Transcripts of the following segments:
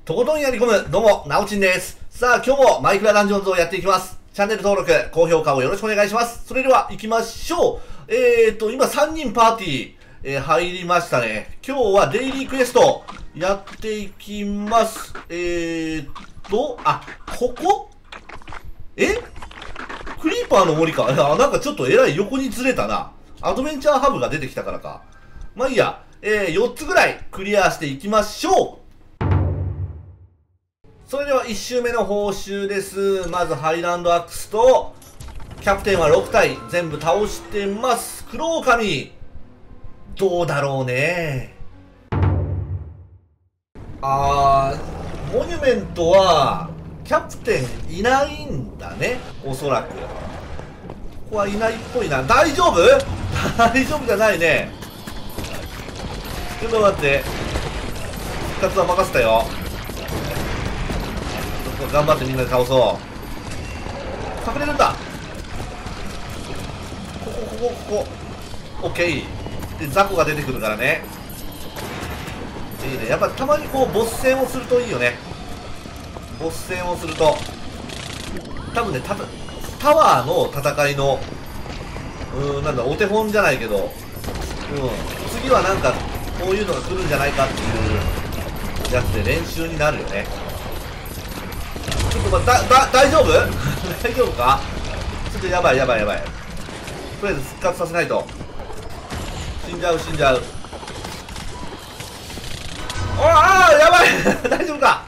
とことんやり込む、どうも、なおちんです。さあ、今日もマイクラダンジョンズをやっていきます。チャンネル登録、高評価をよろしくお願いします。それでは、行きましょう。今3人パーティー、入りましたね。今日はデイリークエスト、やっていきます。ここクリーパーの森か。なんかちょっとえらい横にずれたな。アドベンチャーハブが出てきたからか。まあいいや。4つぐらいクリアしていきましょう。それでは1周目の報酬です。まずハイランドアックスと、キャプテンは6体全部倒してます。黒狼。どうだろうね。モニュメントは、キャプテンいないんだね。おそらく。ここはいないっぽいな。大丈夫大丈夫じゃないね。ちょっと待って。復活は任せたよ。頑張ってみんなで倒そう。隠れるんだ。ここ。オッケー。で、雑魚が出てくるからね。いいね。やっぱたまにこう、ボス戦をするといいよね。ボス戦をすると。多分ね、タワーの戦いの、なんだ、お手本じゃないけど、次はなんか、こういうのが来るんじゃないかっていうやつで練習になるよね。ちょっと大丈夫大丈夫か。ちょっとやばい。とりあえず復活させないと。死んじゃう。やばい大丈夫か。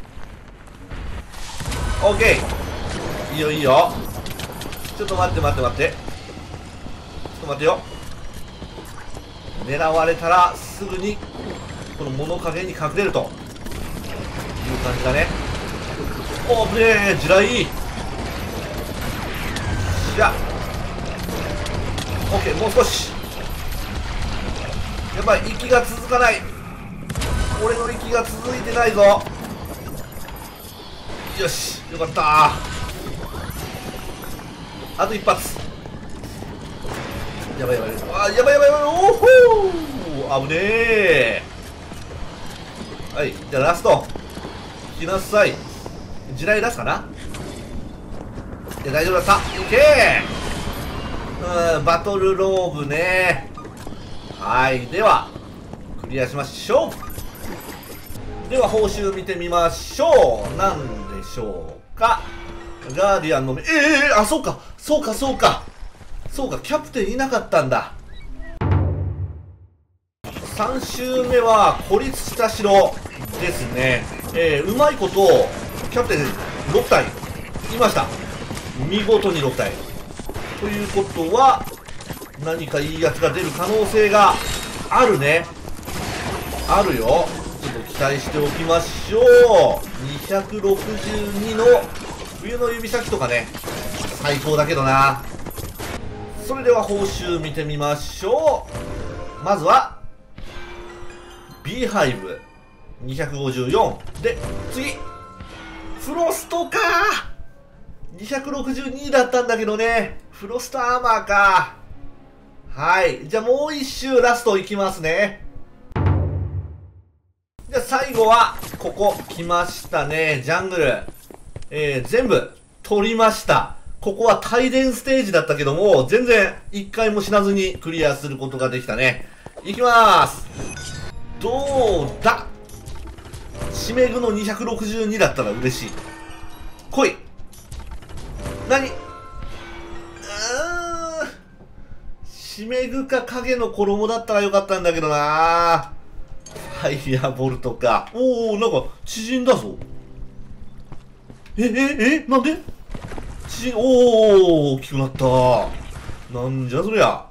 オッケー。いいよ。ちょっと待って。ちょっと待ってよ。狙われたらすぐにこの物陰に隠れるという感じだね。おー、危ねえ、地雷。オッケー、もう少し。やばい、息が続かない。俺の息が続いてないぞ。よし、よかった。あと一発。やばい。おお、危ねえ。はい、じゃあラスト来なさい。地雷出すかな。大丈夫だった。いけー。バトルローブね。はい、ではクリアしましょう。では報酬見てみましょう。なんでしょうか。ガーディアンの目。そうか、キャプテンいなかったんだ。3周目は孤立した城ですね。うまいことキャプテン6体いました。見事に6体ということは、何かいいやつが出る可能性があるね。あるよ。ちょっと期待しておきましょう。262の冬の指先とかね、最高だけどな。それでは報酬見てみましょう。まずは B ハイブ254で、次フロストか。262だったんだけどね。フロストアーマーか。はい、じゃあもう一周ラストいきますね。じゃあ最後はここ来ましたね。ジャングル、全部取りました。ここは帯電ステージだったけども、全然一回も死なずにクリアすることができたね。いきまーす。どうだ。シメグの262だったら嬉しい。来い。何。シメグか影の衣だったらよかったんだけどな。ファイヤーボルトか。おお、なんか縮んだぞ。なんで大きくなった。なんじゃそりゃ。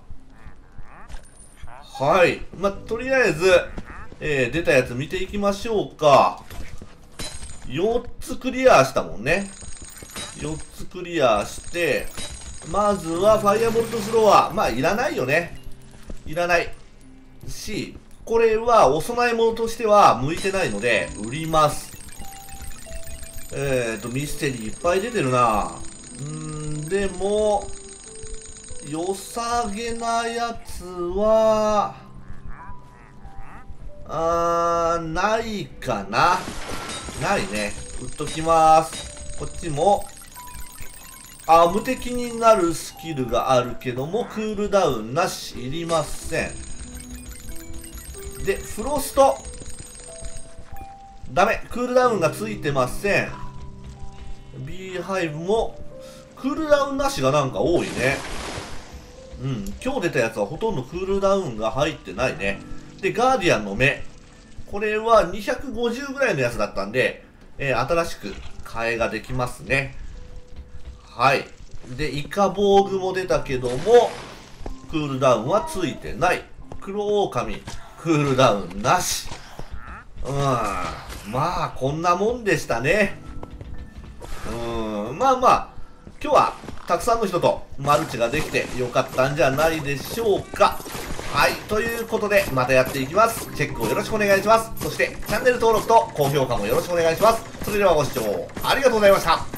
はい。とりあえず、出たやつ見ていきましょうか。4つクリアしたもんね。4つクリアして、まずはファイアボルトスロワー。いらないよね。いらないし、これはお供え物としては向いてないので、売ります。ミステリーいっぱい出てるな。でも、良さげなやつは、ないかな。 ないね。打っときます。こっちも、無敵になるスキルがあるけども、クールダウンなし、いりません。で、フロスト。ダメ。クールダウンがついてません。ビーハイブも、クールダウンなしがなんか多いね。うん。今日出たやつはほとんどクールダウンが入ってないね。で、ガーディアンの目。これは250ぐらいのやつだったんで、新しく替えができますね。はい。で、イカボーグも出たけども、クールダウンはついてない。黒狼、クールダウンなし。まあ、こんなもんでしたね。まあまあ、今日はたくさんの人とマルチができてよかったんじゃないでしょうか。はい、ということで、またやっていきます。チェックをよろしくお願いします。そして、チャンネル登録と高評価もよろしくお願いします。それではご視聴ありがとうございました。